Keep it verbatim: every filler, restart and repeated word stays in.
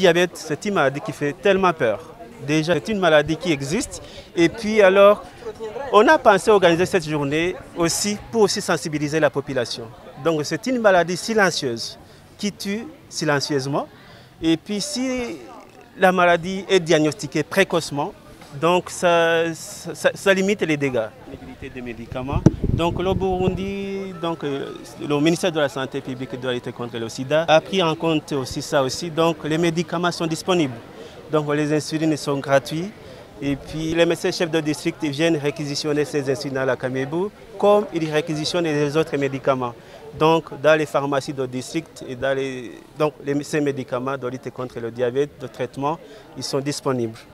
diabète, c'est une maladie qui fait tellement peur. Déjà, c'est une maladie qui existe. Et puis alors, on a pensé organiser cette journée aussi pour aussi sensibiliser la population. Donc c'est une maladie silencieuse qui tue silencieusement. Et puis si la maladie est diagnostiquée précocement, donc ça, ça, ça limite les dégâts. L'utilité des médicaments. Donc le Burundi, donc, le ministère de la Santé publique et de la lutte contre le sida a pris en compte aussi ça aussi. Donc les médicaments sont disponibles. Donc les insulines sont gratuits. Et puis les médecins chefs de district viennent réquisitionner ces insulines à la Kamébou, comme ils réquisitionnent les autres médicaments. Donc dans les pharmacies de district et dans les, donc, les, ces médicaments de lutte contre le diabète, de traitement, ils sont disponibles.